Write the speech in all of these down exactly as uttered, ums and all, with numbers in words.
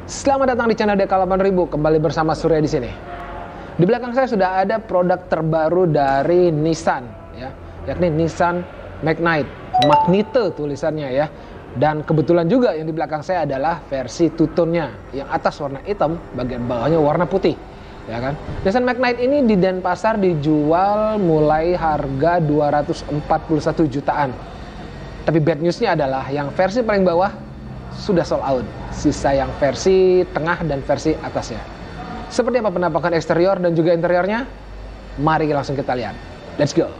Selamat datang di channel D K delapan ribu, kembali bersama Surya di sini. Di belakang saya sudah ada produk terbaru dari Nissan, ya, yakni Nissan Magnite, Magnite tulisannya ya. Dan kebetulan juga yang di belakang saya adalah versi two-tone-nya, yang atas warna hitam, bagian bawahnya warna putih, ya kan. Nissan Magnite ini di Denpasar dijual mulai harga dua ratus empat puluh satu jutaan. Tapi bad news-nya adalah yang versi paling bawah sudah sold out. Sisa yang versi tengah dan versi atasnya. Seperti apa penampakan eksterior dan juga interiornya? Mari langsung kita lihat. Let's go.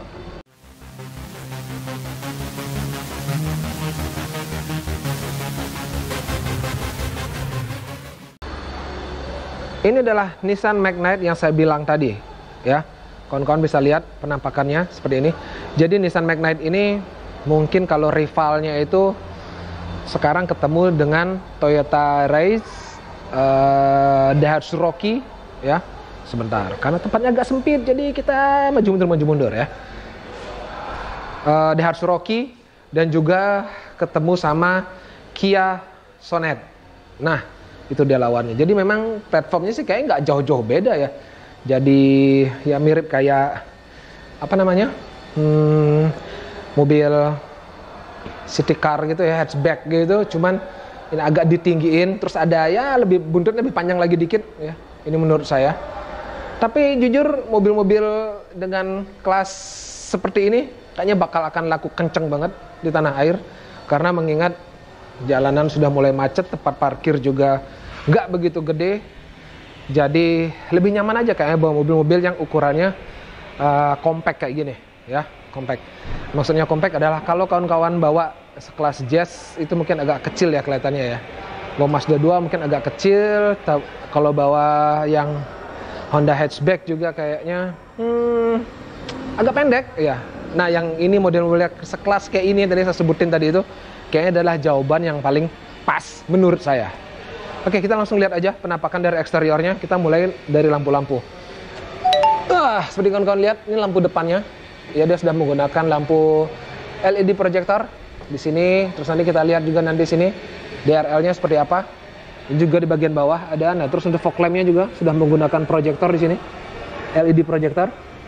Ini adalah Nissan Magnite yang saya bilang tadi, ya. Kawan-kawan bisa lihat penampakannya seperti ini. Jadi Nissan Magnite ini mungkin kalau rivalnya itu sekarang ketemu dengan Toyota Race, uh, Daihatsu Rocky, ya. Sebentar, karena tempatnya agak sempit, jadi kita maju mundur maju mundur ya. Uh, Daihatsu Rocky dan juga ketemu sama Kia Sonet. Nah, itu dia lawannya. Jadi memang platformnya sih kayaknya nggak jauh-jauh beda ya. Jadi ya mirip kayak apa namanya, hmm, mobil city car gitu ya, hatchback gitu, cuman ini agak ditinggiin, terus ada ya lebih buntutnya lebih panjang lagi dikit ya. Ini menurut saya. Tapi jujur mobil-mobil dengan kelas seperti ini kayaknya bakal akan laku kenceng banget di tanah air, karena mengingat jalanan sudah mulai macet, tempat parkir juga nggak begitu gede, jadi lebih nyaman aja kayaknya bawa mobil-mobil yang ukurannya uh, compact kayak gini ya. Compact. Maksudnya compact adalah kalau kawan-kawan bawa sekelas Jazz itu mungkin agak kecil ya kelihatannya ya. Bawa Mazda dua mungkin agak kecil. Kalau bawa yang Honda hatchback juga kayaknya hmm, agak pendek ya. Nah, yang ini model-model sekelas kayak ini tadi saya sebutin tadi itu kayaknya adalah jawaban yang paling pas menurut saya. Oke, kita langsung lihat aja penampakan dari eksteriornya. Kita mulai dari lampu-lampu. Ah, seperti kawan-kawan lihat, ini lampu depannya. Ya, dia sudah menggunakan lampu L E D projector di sini. Terus nanti kita lihat juga nanti sini D R L-nya seperti apa. Dan juga di bagian bawah ada. Nah, terus untuk fog lamp-nya juga sudah menggunakan projector di sini, L E D projector.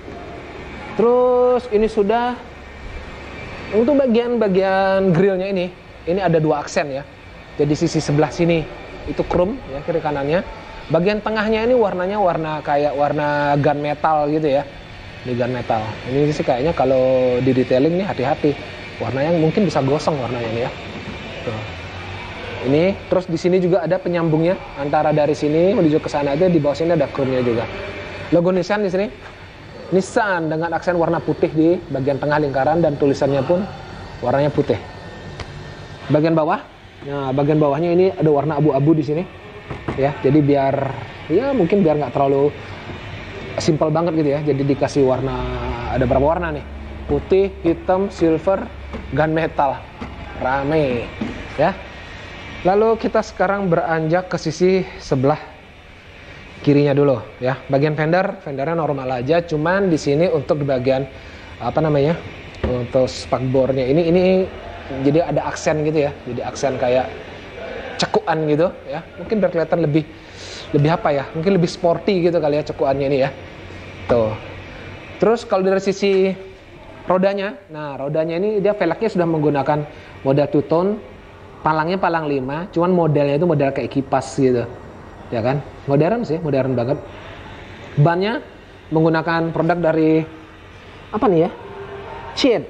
Terus ini sudah untuk bagian-bagian grillnya ini, ini ada dua aksen ya. Jadi sisi sebelah sini itu chrome ya, kiri kanannya. Bagian tengahnya ini warnanya warna kayak warna gunmetal gitu ya. Di gunmetal. Ini sih kayaknya kalau di detailing nih hati-hati. Warnanya mungkin bisa gosong warnanya ini ya. Tuh. Ini terus di sini juga ada penyambungnya antara dari sini menuju ke sana aja, di bawah sini ada chrome-nya juga. Logo Nissan di sini. Nissan dengan aksen warna putih di bagian tengah lingkaran dan tulisannya pun warnanya putih. Bagian bawah. Nah, bagian bawahnya ini ada warna abu-abu di sini. Ya, jadi biar ya mungkin biar nggak terlalu simple banget gitu ya. Jadi dikasih warna, ada berapa warna nih? Putih, hitam, silver, gunmetal. Rame ya. Lalu kita sekarang beranjak ke sisi sebelah kirinya dulu ya. Bagian fender, fendernya normal aja, cuman di sini untuk di bagian apa namanya? Untuk spakbornya ini ini jadi ada aksen gitu ya. Jadi aksen kayak cekuan gitu ya. Mungkin biar kelihatan lebih lebih apa ya, mungkin lebih sporty gitu kali ya cekuannya ini ya. Tuh. Terus kalau dari sisi rodanya, nah rodanya ini dia velgnya sudah menggunakan model two-tone, palangnya palang lima, cuman modelnya itu model kayak kipas gitu, ya kan? Modern sih, modern banget. Bannya menggunakan produk dari apa nih ya? Cheat,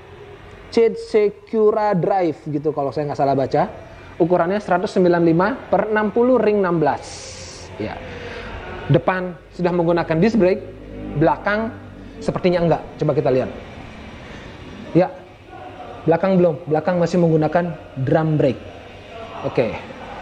Cheat Secura Drive gitu kalau saya nggak salah baca. Ukurannya seratus sembilan puluh lima per enam puluh ring enam belas. Ya. Depan sudah menggunakan disc brake, belakang sepertinya enggak. Coba kita lihat. Ya. Belakang belum, belakang masih menggunakan drum brake. Oke.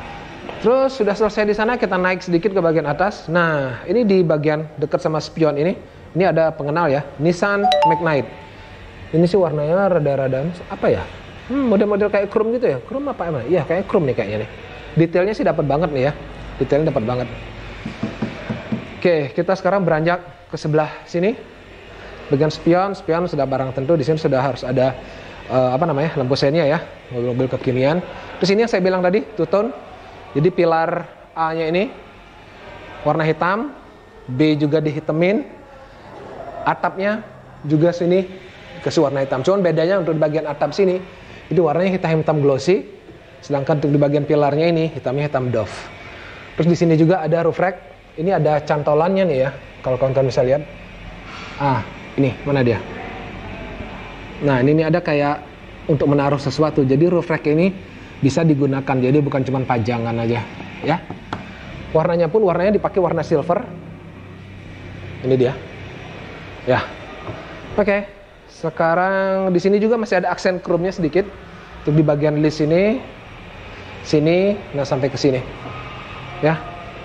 Terus sudah selesai di sana, kita naik sedikit ke bagian atas. Nah, ini di bagian dekat sama spion ini, ini ada pengenal ya, Nissan Magnite. Ini sih warnanya rada-rada apa ya? Hmm, model-model kayak chrome gitu ya. Chrome apa emang? Iya, kayak chrome nih kayaknya nih. Detailnya sih dapat banget nih ya. Detailnya dapat banget. Oke, kita sekarang beranjak ke sebelah sini. Bagian spion, spion sudah barang tentu. Di sini sudah harus ada uh, apa namanya? Lampu seinnya ya. Mobil-mobil kekinian. Terus ini yang saya bilang tadi, two-tone. Jadi pilar A-nya ini warna hitam, B juga dihitamin, atapnya juga sini kasih warna hitam. Cuman bedanya untuk di bagian atap sini itu warnanya hitam-hitam glossy, sedangkan untuk di bagian pilarnya ini hitamnya hitam doff. Terus di sini juga ada roof rack. Ini ada cantolannya nih ya, kalau kawan-kawan bisa lihat. Ah, ini mana dia? Nah, ini nih ada kayak untuk menaruh sesuatu. Jadi roof rack ini bisa digunakan. Jadi bukan cuma pajangan aja, ya. Warnanya pun warnanya dipakai warna silver. Ini dia. Ya. Oke. Okay. Sekarang di sini juga masih ada aksen chrome-nya sedikit. Untuk di bagian list ini, sini, nah sampai ke sini. Ya.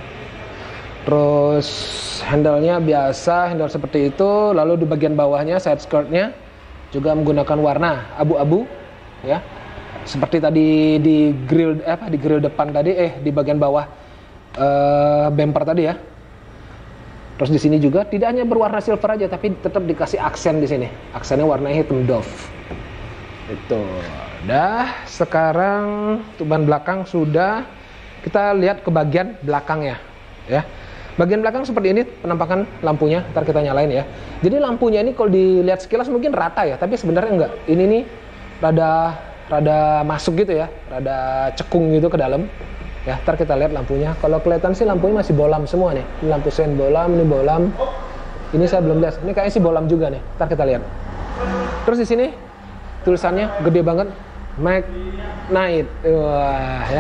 Terus handle-nya biasa, handle seperti itu. Lalu di bagian bawahnya, side skirt-nya juga menggunakan warna abu-abu, ya. Seperti tadi di grill apa di grill depan tadi, eh di bagian bawah uh, bumper tadi ya. Terus di sini juga tidak hanya berwarna silver aja, tapi tetap dikasih aksen di sini. Aksennya warnanya hitam doff. Itu. Dah, sekarang untuk ban belakang sudah. Kita lihat ke bagian belakangnya, ya. Bagian belakang seperti ini penampakan lampunya. Ntar kita nyalain ya. Jadi lampunya ini kalau dilihat sekilas mungkin rata ya, tapi sebenarnya enggak. Ini nih rada rada masuk gitu ya, rada cekung gitu ke dalam. Ya, ntar kita lihat lampunya. Kalau kelihatan sih lampunya masih bolam semua nih. Ini lampu sen bolam, ini bolam. Ini saya belum lihat. Ini kayaknya sih bolam juga nih. Ntar kita lihat. Terus di sini tulisannya gede banget, Magnite. Wah, ya.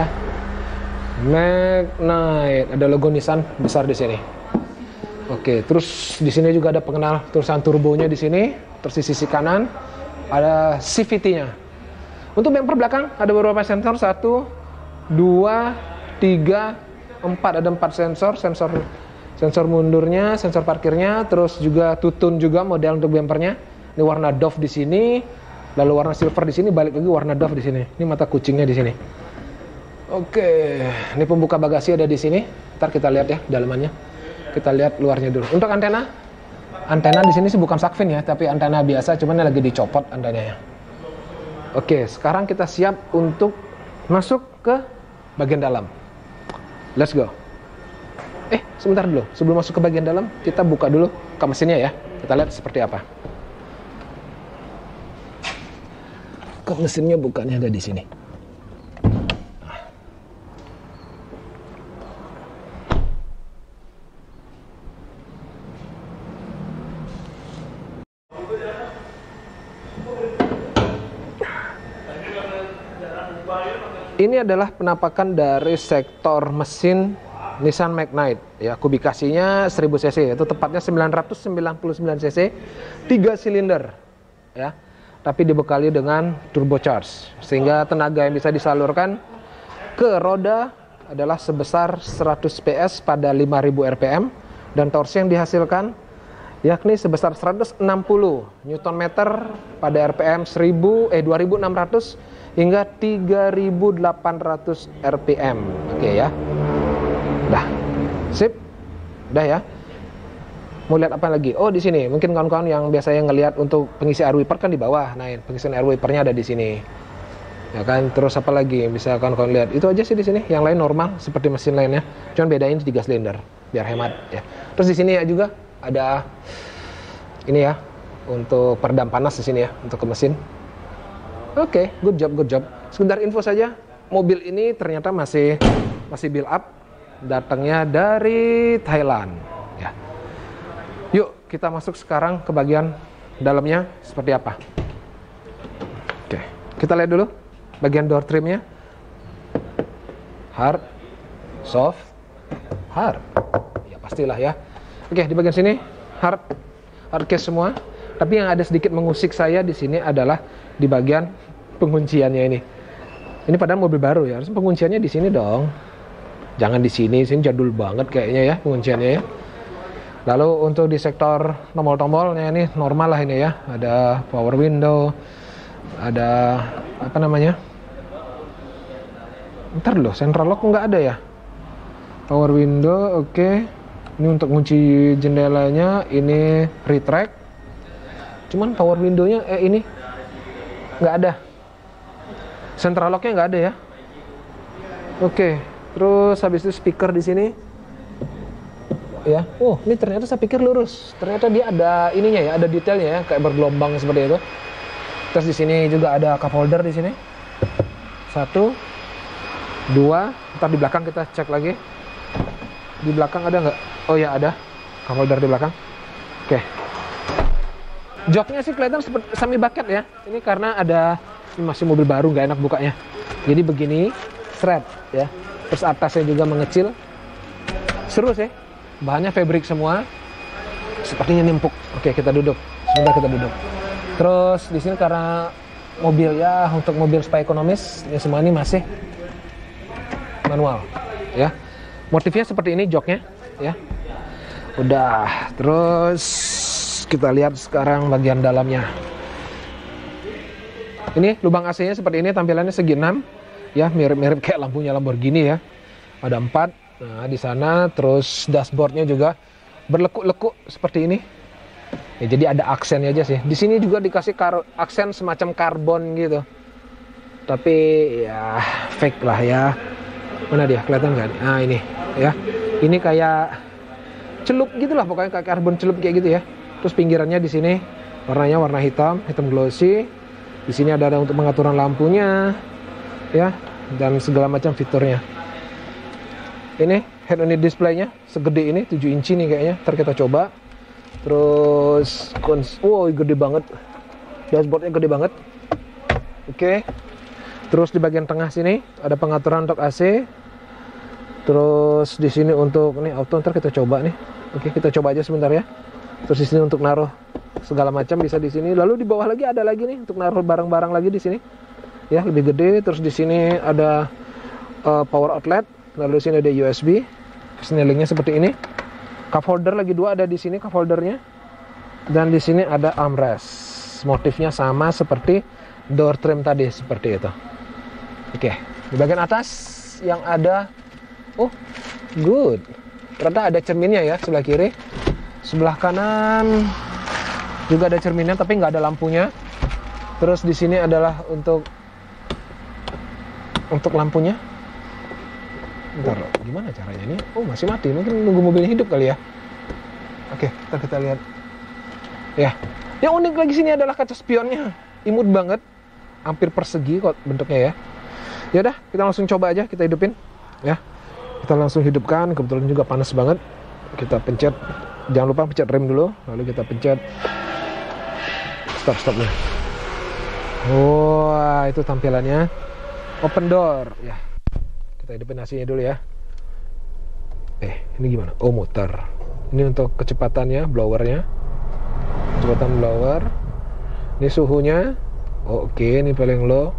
Magnite. Ada logo Nissan besar di sini. Oke, terus di sini juga ada pengenal tulisan turbonya di sini. Terus di sisi kanan ada C V T-nya. Untuk bumper belakang ada beberapa sensor, satu, dua, tiga, empat. Ada empat sensor, sensor sensor mundurnya, sensor parkirnya, terus juga tutun juga model untuk bumpernya. Ini warna doff di sini, lalu warna silver di sini, balik lagi warna doff di sini. Ini mata kucingnya di sini. Oke, ini pembuka bagasi ada di sini. Ntar kita lihat ya dalamannya. Kita lihat luarnya dulu. Untuk antena, antena di sini sih bukan shark fin ya, tapi antena biasa, cuman lagi dicopot antenanya. Oke, sekarang kita siap untuk masuk ke bagian dalam. Let's go. Eh, sebentar dulu. Sebelum masuk ke bagian dalam, kita buka dulu ke mesinnya ya. Kita lihat seperti apa. Ke mesinnya bukannya ada di sini. Ini adalah penampakan dari sektor mesin Nissan Magnite ya, kubikasinya seribu cc, itu tepatnya sembilan ratus sembilan puluh sembilan cc, tiga silinder ya, tapi dibekali dengan turbocharge sehingga tenaga yang bisa disalurkan ke roda adalah sebesar seratus PS pada lima ribu R P M dan torsi yang dihasilkan yakni sebesar seratus enam puluh Newton meter pada R P M seribu eh dua ribu enam ratus hingga tiga ribu delapan ratus R P M. Oke ya. Dah. Sip. Udah ya. Mau lihat apa lagi? Oh, di sini. Mungkin kawan-kawan yang biasanya ngelihat untuk pengisi air wiper kan di bawah. Nah, pengisian air wipernya ada di sini. Ya kan? Terus apa lagi yang bisa kawan-kawan lihat? Itu aja sih di sini. Yang lain normal seperti mesin lainnya. Cuman bedain tiga silinder biar hemat ya. Terus di sini ya juga ada ini ya untuk peredam panas di sini ya untuk ke mesin. Oke, okay, good job, good job. Sekedar info saja, mobil ini ternyata masih masih build up, datangnya dari Thailand. Ya. Yuk kita masuk sekarang ke bagian dalamnya seperti apa. Oke, okay. Kita lihat dulu bagian door trimnya. Hard, soft, hard. Ya pastilah ya. Oke, okay, di bagian sini hard, hard case semua. Tapi yang ada sedikit mengusik saya di sini adalah di bagian pengunciannya ini. Ini padahal mobil baru ya, harusnya pengunciannya di sini dong. Jangan di sini, sini jadul banget kayaknya ya pengunciannya ya. Lalu untuk di sektor tombol-tombolnya ini normal lah ini ya. Ada power window, ada apa namanya? Ntar loh, central lock nggak ada ya. Power window, oke. Okay. Ini untuk kunci jendelanya, ini retract. Cuman power window-nya eh ini nggak ada. Central lock-nya nggak ada ya. Oke, Terus habis itu speaker di sini. Ya, oh ini ternyata saya pikir lurus. Ternyata dia ada ininya ya, ada detailnya ya, kayak bergelombang seperti itu. Terus di sini juga ada cup holder di sini. Satu, dua. Ntar di belakang kita cek lagi. Di belakang ada nggak? Oh ya ada, cup holder di belakang. Oke. Joknya sih kelihatan seperti semi bucket ya. Ini karena ada, ini masih mobil baru, nggak enak bukanya. Jadi begini, thread ya. Terus atasnya juga mengecil. Seru sih. Bahannya fabric semua. Sepertinya nimpuk. Oke, kita duduk. Sebentar kita duduk. Terus di sini karena mobil ya, untuk mobil supaya ekonomis, ya semua ini masih manual, ya. Motifnya seperti ini joknya, ya. Udah. Terus kita lihat sekarang bagian dalamnya. Ini lubang A C-nya seperti ini, tampilannya segi enam, ya, mirip-mirip kayak lampunya Lamborghini ya. Ada empat. Nah, di sana terus dashboardnya juga berlekuk-lekuk seperti ini. Ya, jadi ada aksennya aja sih. Di sini juga dikasih kar- aksen semacam karbon gitu. Tapi ya fake lah ya. Mana dia? Kelihatan nggak? Nah ini ya. Ini kayak celup gitu lah, pokoknya kayak karbon celup kayak gitu ya. Terus pinggirannya di sini warnanya warna hitam, hitam glossy. Di sini ada, ada untuk pengaturan lampunya, ya, dan segala macam fiturnya. Ini head unit display-nya segede ini, tujuh inci nih kayaknya. Ntar kita coba. Terus kons, wow gede banget. Dashboardnya gede banget. Oke. Terus di bagian tengah sini ada pengaturan untuk A C. Terus di sini untuk ini auto, ntar kita coba nih. Oke, kita coba aja sebentar ya. Terus di sini untuk naruh segala macam bisa di sini. Lalu di bawah lagi ada lagi nih untuk naruh barang-barang lagi di sini. Ya, lebih gede. Terus di sini ada uh, power outlet. Lalu di sini ada U S B, snellingnya seperti ini. Cup holder lagi dua ada di sini cup holdernya. Dan di sini ada armrest. Motifnya sama seperti door trim tadi, seperti itu. Oke, di bagian atas yang ada, oh, good. Ternyata ada cerminnya ya sebelah kiri. Sebelah kanan juga ada cerminnya, tapi nggak ada lampunya. Terus di sini adalah untuk untuk lampunya. Bentar, gimana caranya ini? Oh, masih mati. Mungkin nunggu mobilnya hidup kali ya. Oke, kita kita lihat. Ya, yang unik lagi sini adalah kaca spionnya. Imut banget, hampir persegi kok bentuknya ya. Ya udah, kita langsung coba aja, kita hidupin. Ya, kita langsung hidupkan. Kebetulan juga panas banget. Kita pencet. Jangan lupa pencet rem dulu. Lalu kita pencet stop stopnya. Wah, itu tampilannya. Open door. Ya. Kita hidupin A C-nya dulu ya. Eh, ini gimana? Oh, muter. Ini untuk kecepatannya, blowernya. Kecepatan blower. Ini suhunya. Oh, oke, okay. Ini paling low.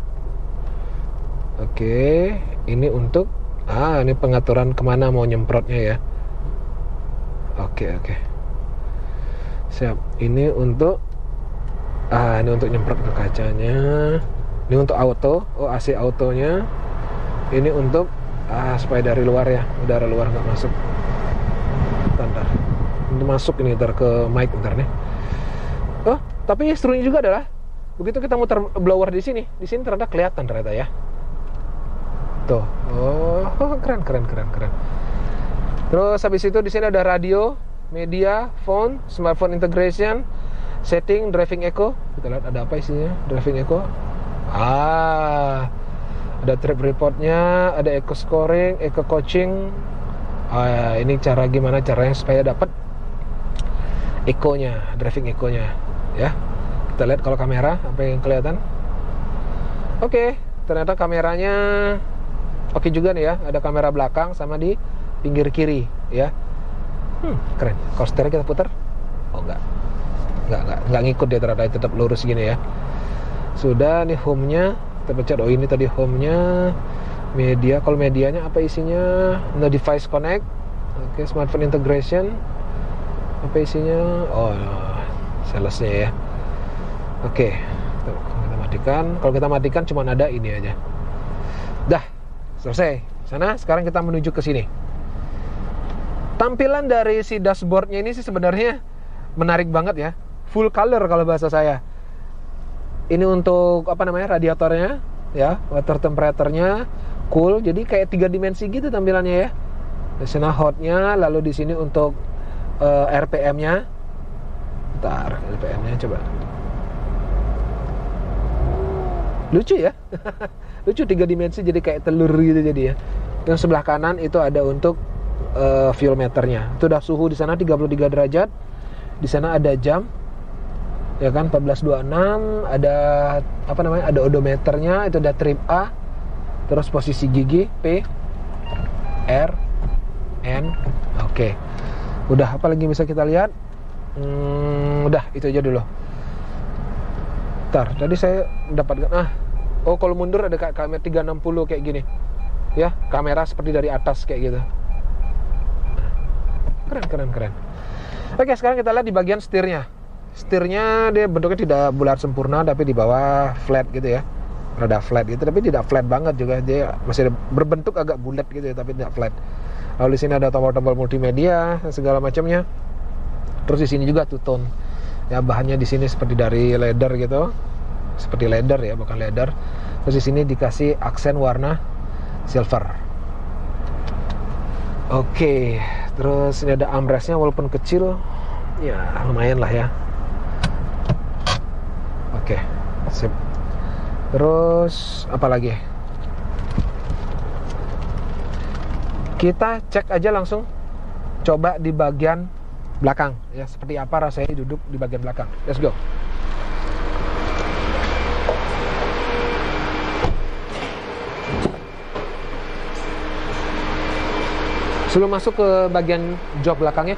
Oke, okay. Ini untuk ah, ini pengaturan kemana mau nyemprotnya ya. Oke, okay, oke. Okay. Siap. Ini untuk ah, ini untuk nyemprot ke kacanya. Ini untuk auto. Oh, A C autonya. Ini untuk ah supaya dari luar ya, udara luar nggak masuk. Bentar, ini masuk ini ntar ke mic ntar nih. Oh, tapi serunya juga adalah begitu kita muter blower di sini, di sini ternyata kelihatan ternyata ya. Tuh, oh, oh keren keren keren keren. Terus habis itu di sini ada radio, media, phone, smartphone integration, setting, driving echo. Kita lihat ada apa isinya, driving echo. Ah. Ada trip reportnya, ada eco scoring, eco coaching. Ah, ini cara gimana caranya supaya dapat eco-nya, driving eco-nya, ya. Kita lihat kalau kamera apa yang kelihatan. Oke, ternyata kameranya oke juga nih ya. Ada kamera belakang sama di pinggir kiri, ya. Hmm, keren. Kalau setirnya kita putar, oh enggak, enggak enggak enggak ngikut dia ternyata, tetap lurus gini ya. Sudah nih home-nya. Kita pencet, oh ini tadi home-nya, media. Kalau medianya apa isinya? No device connect. Oke, okay, smartphone integration. Apa isinya? Oh, salesnya ya. Oke, okay. Kita matikan. Kalau kita matikan cuma ada ini aja. Dah, selesai. Sana, sekarang kita menuju ke sini. Tampilan dari si dashboardnya ini sih sebenarnya menarik banget ya. Full color kalau bahasa saya. Ini untuk apa namanya, radiatornya ya, water temperaturenya, cool, jadi kayak tiga dimensi gitu tampilannya ya. Di sana hotnya, lalu di sini untuk uh, R P M-nya. Bentar, R P M-nya coba. Lucu ya. Lucu tiga dimensi jadi kayak telur gitu jadi ya. Yang sebelah kanan itu ada untuk uh, fuel meternya. Itu udah suhu di sana tiga puluh tiga derajat. Di sana ada jam. Ya kan empat belas dua puluh enam, ada apa namanya? Ada odometernya, itu ada trip A. Terus posisi gigi P R N. Oke. Udah, apa lagi bisa kita lihat? Hmm, udah, itu aja dulu. Ntar, tadi saya mendapatkan ah, oh kalau mundur ada kamera tiga enam nol kayak gini. Ya, kamera seperti dari atas kayak gitu. Keren, keren, keren. Oke, sekarang kita lihat di bagian setirnya. Setirnya dia bentuknya tidak bulat sempurna, tapi di bawah flat gitu ya. Rada flat gitu, tapi tidak flat banget juga. Dia masih berbentuk agak bulat gitu ya, tapi tidak flat. Lalu di sini ada tombol-tombol multimedia segala macamnya. Terus di sini juga two tone. Ya, bahannya di sini seperti dari leather gitu. Seperti leather ya, bukan leather. Terus di sini dikasih aksen warna silver. Oke, terus ini ada armrestnya walaupun kecil. Ya, lumayan lah ya. Oke, sip. Terus apa lagi? Kita cek aja langsung. Coba di bagian belakang ya, seperti apa rasanya duduk di bagian belakang. Let's go. Sebelum masuk ke bagian jok belakangnya,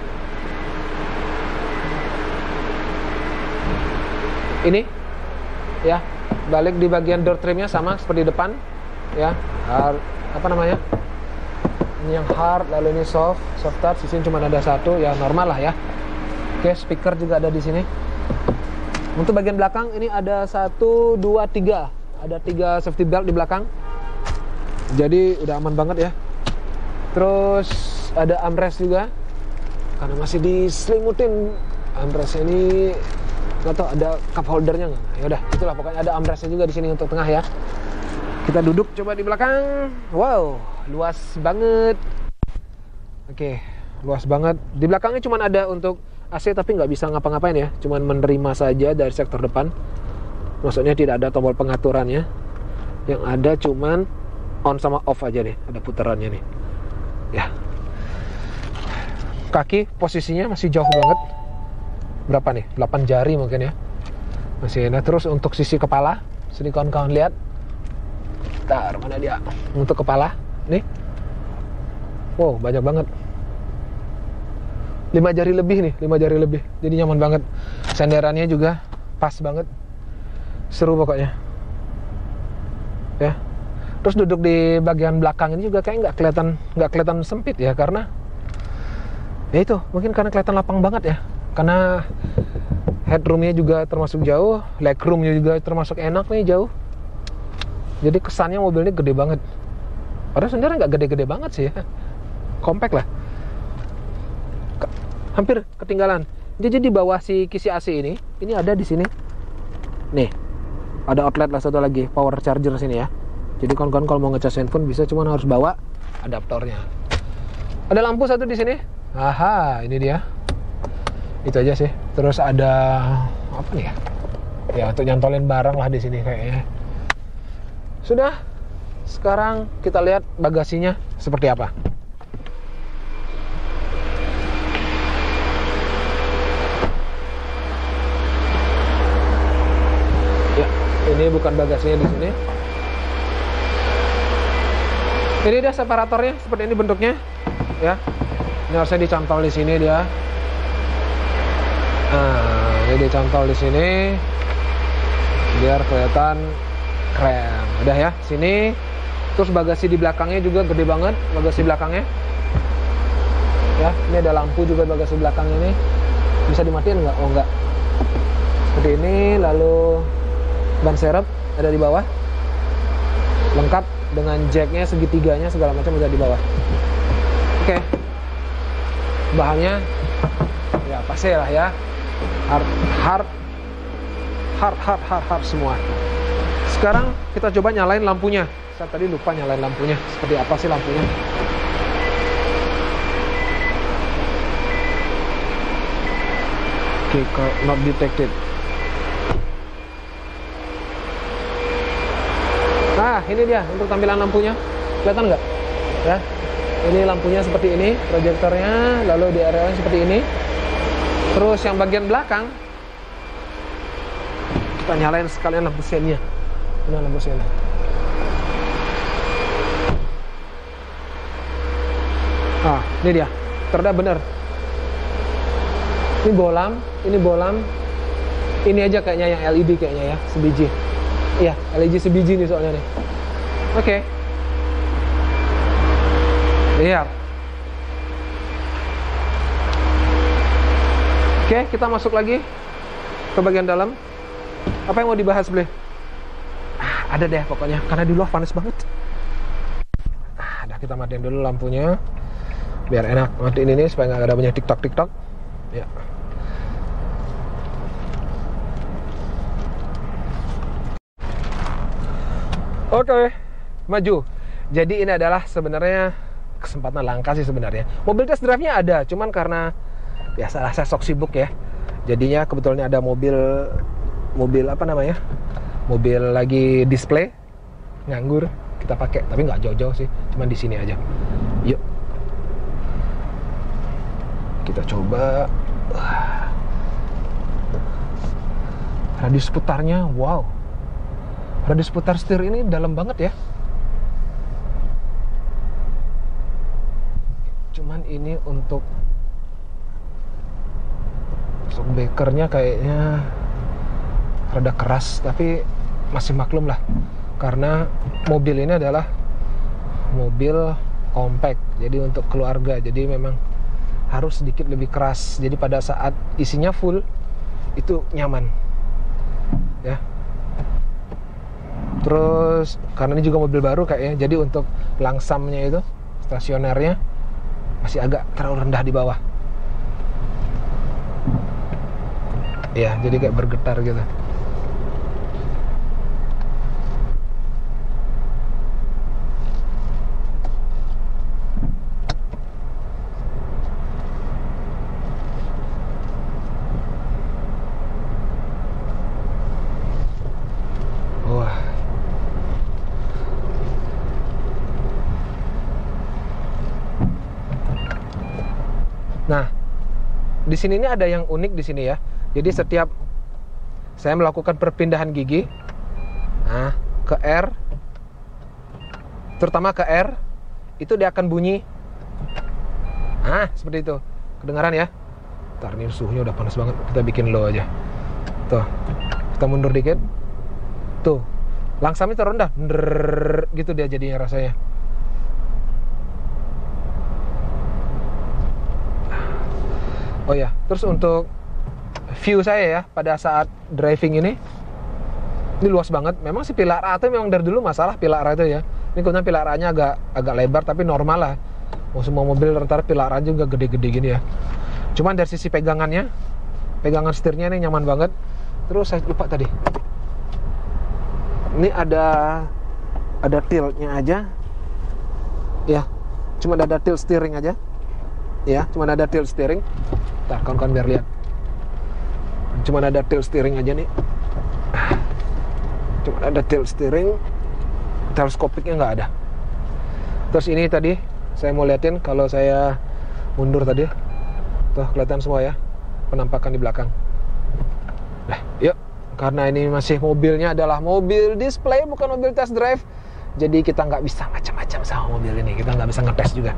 ini ya, balik di bagian door trimnya sama seperti depan ya. Hard, apa namanya, ini yang hard, lalu ini soft soft touch. Di sini cuma ada satu ya, normal lah ya. Oke, speaker juga ada di sini. Untuk bagian belakang ini ada satu dua tiga, ada tiga safety belt di belakang, jadi udah aman banget ya. Terus ada armrest juga, karena masih diselimutin armrest ini. Nggak tahu ada cup holdernya nggak? Ya udah, itulah pokoknya ada armrestnya juga di sini untuk tengah ya. Kita duduk coba di belakang. Wow, luas banget. Oke, luas banget. Di belakangnya cuma ada untuk A C, tapi nggak bisa ngapa-ngapain ya. Cuma menerima saja dari sektor depan. Maksudnya tidak ada tombol pengaturannya. Yang ada cuman on sama off aja nih. Ada putarannya nih. Ya. Kaki posisinya masih jauh banget. Berapa nih? delapan jari mungkin ya. Masih. Nah, terus untuk sisi kepala, sini kawan-kawan lihat. Bentar, mana dia? Untuk kepala, nih. Wow, banyak banget. lima jari lebih nih, lima jari lebih. Jadi nyaman banget. Senderannya juga pas banget. Seru pokoknya. Ya. Terus duduk di bagian belakang ini juga kayak nggak kelihatan nggak kelihatan sempit ya, karena ya itu mungkin karena kelihatan lapang banget ya. Karena headroomnya juga termasuk jauh, legroomnya juga termasuk enak nih, jauh. Jadi kesannya mobil ini gede banget. Padahal sebenarnya nggak gede-gede banget sih ya, compact lah. Hampir ketinggalan. Jadi di bawah si kisi A C ini, ini ada di sini. Nih, ada outlet lah satu lagi, power charger sini ya. Jadi kawan-kawan kalau mau ngecas handphone bisa, cuma harus bawa adaptornya. Ada lampu satu di sini. Aha, ini dia. Itu aja sih. Terus ada apa nih ya? Ya untuk nyantolin barang lah di sini kayaknya. Sudah. Sekarang kita lihat bagasinya seperti apa. Ya, ini bukan bagasinya di sini. Ini dia separatornya, seperti ini bentuknya, ya. Ini harusnya dicantol di sini dia. Nah, ini dicantol di sini, biar kelihatan keren. Udah ya, sini. Terus bagasi di belakangnya juga gede banget, bagasi belakangnya. Ya, ini ada lampu juga bagasi belakangnya nih. Bisa dimatiin nggak? Oh nggak. Seperti ini, lalu ban serep ada di bawah, lengkap dengan jacknya, segitiganya, segala macam ada di bawah. Oke, bahannya ya pasti lah ya, hard hard hard hard hard hard semua. Sekarang kita coba nyalain lampunya Saya tadi lupa nyalain lampunya. Seperti apa sih lampunya? Oke, okay, not detected. Nah, ini dia untuk tampilan lampunya. Kelihatan nggak? Ya, ini lampunya seperti ini, proyektornya, lalu di area seperti ini. Terus yang bagian belakang, kita nyalain sekalian lampu sennya. Ini lampu sennya. Ah, ini dia. Ternyata bener. Ini bolam, ini bolam. Ini aja kayaknya yang L E D kayaknya ya, sebiji. Iya, L E D sebiji nih soalnya nih. Oke. Okay. Lihat. Oke, okay, kita masuk lagi ke bagian dalam. Apa yang mau dibahas, Ble? Ah, ada deh pokoknya, karena di luar panas banget. Ah, dah kita matiin dulu lampunya. Biar enak matiin ini supaya nggak ada banyak tiktok-tiktok. Ya. Oke, okay, maju. Jadi ini adalah sebenarnya kesempatan langka sih sebenarnya. Mobil test drive-nya ada, cuman karena biasalah saya sok sibuk ya. Jadinya kebetulan ada mobil mobil apa namanya? Mobil lagi display nganggur, kita pakai, tapi nggak jauh-jauh sih, cuman di sini aja. Yuk. Kita coba. Radius putarnya, wow. Radius putar setir ini dalam banget ya. Cuman ini untuk shockbreakernya kayaknya rada keras, tapi masih maklum lah. Karena mobil ini adalah mobil compact, jadi untuk keluarga. Jadi memang harus sedikit lebih keras. Jadi pada saat isinya full itu nyaman. Ya. Terus karena ini juga mobil baru kayaknya, jadi untuk langsamnya itu stasionernya masih agak terlalu rendah di bawah. Ya, jadi kayak bergetar gitu. Nah, di sini ini ada yang unik di sini ya. Jadi setiap saya melakukan perpindahan gigi, nah ke R, terutama ke R, itu dia akan bunyi, ah seperti itu. Kedengaran ya? Ntar ini suhunya udah panas banget. Kita bikin low aja. Tuh, kita mundur dikit. Tuh, langsamnya terendah, Drrrr, gitu dia jadinya rasanya. Oh ya, terus untuk view saya ya pada saat driving ini, ini luas banget. Memang si pilar A itu memang dari dulu masalah pilar A itu ya. Ini kebetulan pilar A-nya agak agak lebar, tapi normal lah. Mau semua mobil rata-rata pilar A juga gede-gede gini ya. Cuman dari sisi pegangannya, pegangan setirnya ini nyaman banget. Terus saya lupa tadi. Ini ada ada tiltnya aja. Ya, cuma ada tilt steering aja. Ya, cuma ada tilt steering. Ntar kawan-kawan biar lihat. Cuma ada tilt steering aja nih. Cuma ada tilt steering. Teleskopiknya nggak ada. Terus ini tadi saya mau liatin kalau saya mundur tadi. Tuh kelihatan semua ya penampakan di belakang. Nah, yuk. Karena ini masih mobilnya adalah mobil display, bukan mobil test drive. Jadi kita nggak bisa macam-macam sama mobil ini. Kita nggak bisa ngetes juga.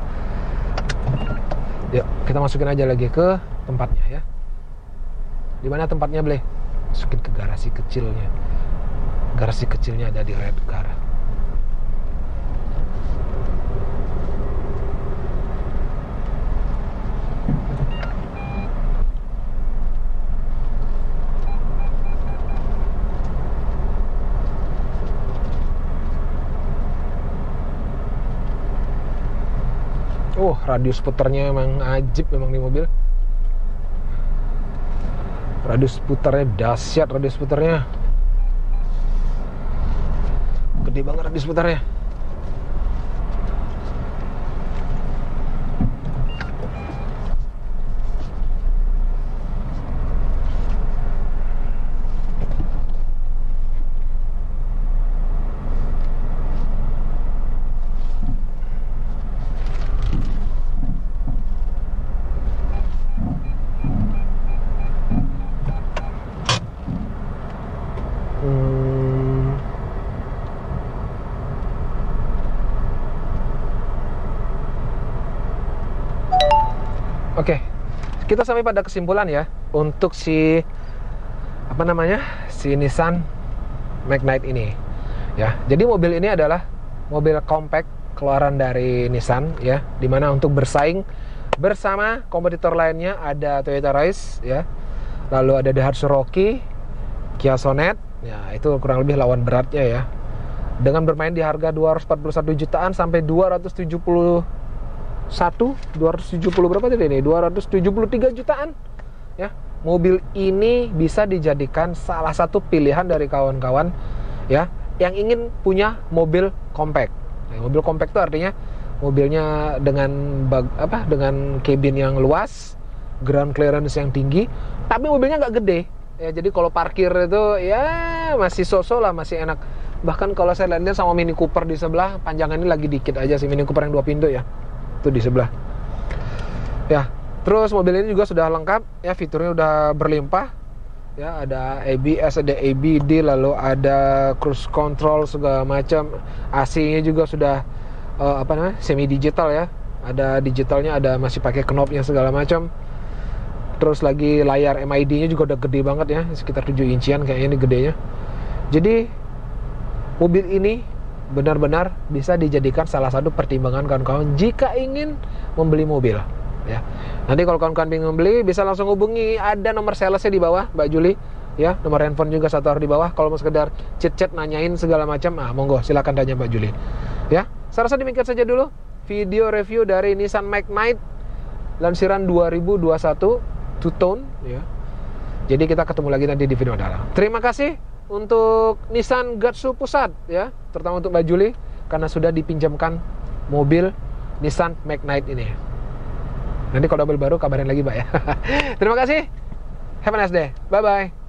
Yuk, kita masukin aja lagi ke tempatnya ya. Di mana tempatnya, Ble? Masukin ke garasi kecilnya. Garasi kecilnya ada di red car. Oh, radius putarnya emang ajib memang di mobil. Radius putarnya dahsyat, radius putarnya gede banget, radius putarnya. Oke, kita sampai pada kesimpulan ya untuk si apa namanya si Nissan Magnite ini ya. Jadi mobil ini adalah mobil compact keluaran dari Nissan ya, dimana untuk bersaing bersama kompetitor lainnya ada Toyota Rush ya, lalu ada Daihatsu Rocky, Kia Sonet ya, itu kurang lebih lawan beratnya ya, dengan bermain di harga dua ratus empat puluh satu jutaan sampai dua ratus tujuh puluh satu, dua ratus tujuh puluh berapa tadi ini? dua ratus tujuh puluh tiga jutaan ya. Mobil ini bisa dijadikan salah satu pilihan dari kawan-kawan ya yang ingin punya mobil compact. Nah, mobil compact itu artinya mobilnya dengan bag, apa dengan cabin yang luas, ground clearance yang tinggi, tapi mobilnya nggak gede ya. Jadi kalau parkir itu ya masih so-so lah, masih enak. Bahkan kalau saya lihat sama Mini Cooper di sebelah, panjangannya lagi dikit aja sih, Mini Cooper yang dua pintu ya, itu di sebelah ya. Terus mobil ini juga sudah lengkap ya, fiturnya udah berlimpah ya, ada A B S, ada A B D, lalu ada cruise control segala macam, A C-nya juga sudah uh, apa namanya semi digital ya, ada digitalnya, ada masih pakai knobnya segala macam. Terus lagi layar M I D-nya juga udah gede banget ya, sekitar tujuh inchian kayaknya ini gedenya. Jadi mobil ini benar-benar bisa dijadikan salah satu pertimbangan kawan-kawan jika ingin membeli mobil ya. Nanti kalau kawan-kawan ingin membeli bisa langsung hubungi, ada nomor salesnya di bawah Mbak Juli ya, nomor handphone juga satu hari di bawah. Kalau mau sekedar chat-chat nanyain segala macam, ah monggo silakan tanya Mbak Juli ya. Saya rasa demikian saja dulu video review dari Nissan Magnite lansiran dua ribu dua puluh satu two tone ya. Jadi kita ketemu lagi nanti di video mendatang. Terima kasih untuk Nissan Gatsu Pusat ya, terutama untuk Mbak Juli karena sudah dipinjamkan mobil Nissan Magnite ini. Nanti kalau double baru kabarin lagi Mbak ya. Terima kasih. Have a nice day. Bye bye.